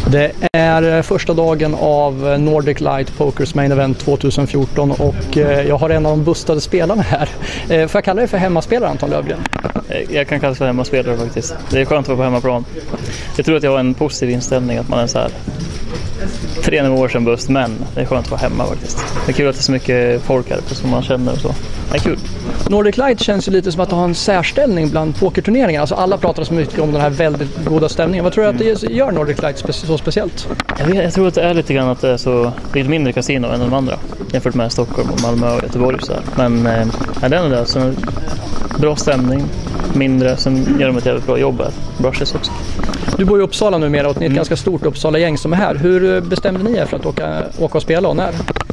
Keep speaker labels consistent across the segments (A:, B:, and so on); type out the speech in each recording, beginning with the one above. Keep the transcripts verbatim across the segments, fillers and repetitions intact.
A: Det är första dagen av Nordic Light Pokers Main Event tjugo fjorton och jag har en av de bustade spelarna här. Får jag kalla dig för hemmaspelare, Anton Lövgren?
B: Jag kan kalla det för hemmaspelare faktiskt. Det är skönt att vara på hemmaplan. Jag tror att jag har en positiv inställning att man är så här tre nivåer sedan bust, men det är skönt att vara hemma faktiskt. Det är kul att det är så mycket folk här som man känner och så. Det är kul.
A: Nordic Light känns ju lite som att det har en särställning bland pokerturneringar. Alltså alla pratar så mycket om den här väldigt goda stämningen. Vad tror du att det gör Nordic Light spe- så speciellt?
B: Jag, vet, jag tror att det är lite grann att det är så lite mindre kasino än de andra jämfört med Stockholm och Malmö och Göteborg. Så här. Men eh, är det ändå det. Så bra stämning, mindre, sen gör de ett jävligt bra jobb här. Brushes också.
A: Du bor i Uppsala numera och ni är ett
B: mm.
A: ganska stort Uppsala-gäng som är här. Hur bestämde ni er för att åka, åka och spela och när?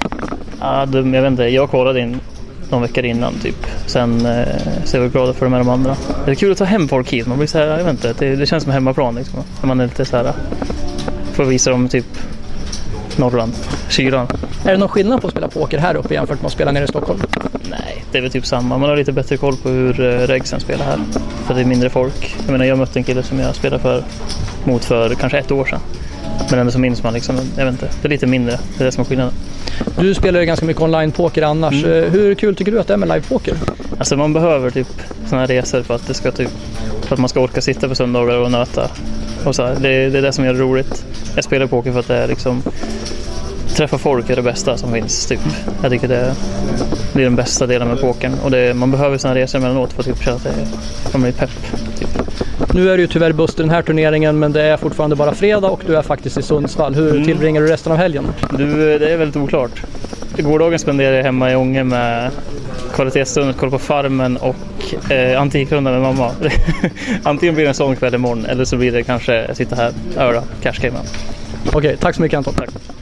B: Ja, det, jag vet inte, jag kollade in någon veckor innan typ. Sen eh, så är jag glad för de här de andra. Det är kul att ta hem folk hit. Man blir så här, jag vet inte, det, det känns som hemmaplan liksom. När man är lite så här, får visa dem typ Norrland, kylan.
A: Är det någon skillnad på att spela poker här uppe jämfört med att spela nere i Stockholm?
B: Nej, det är väl typ samma. Man har lite bättre koll på hur uh, regsen spelar här. För det är mindre folk. Jag menar, jag mötte en kille som jag spelade för, mot för kanske ett år sedan. Men ändå så minns man liksom, jag vet inte, det är lite mindre. Det är det som är skillnaden.
A: Du spelar ju ganska mycket online-poker annars. Mm. Hur kul tycker du att det är med live-poker?
B: Alltså man behöver typ såna här resor för att det ska typ, för att man ska orka sitta på söndagar och nöta. Och så här. Det, det är det som gör det roligt. Jag spelar poker för att det är liksom, träffa folk är det bästa som finns typ. Jag tycker det blir den bästa delen med pokern. Och det, man behöver såna resor mellanåt för att typ känna att det, man blir pepp typ. Nu är det ju tyvärr bust den här turneringen, men det är fortfarande bara fredag och du är faktiskt i Sundsvall. Hur mm. tillbringar du resten av helgen? Du, det är väldigt oklart. Gårdagen spenderade jag hemma i Ånge med kvalitetsstunden, kolla på Farmen och eh, Antikrunda med mamma. Antingen blir det en sån kväll imorgon eller så blir det kanske sitta här öra Cash Game.
A: Okej, tack så mycket Anton.
B: Tack.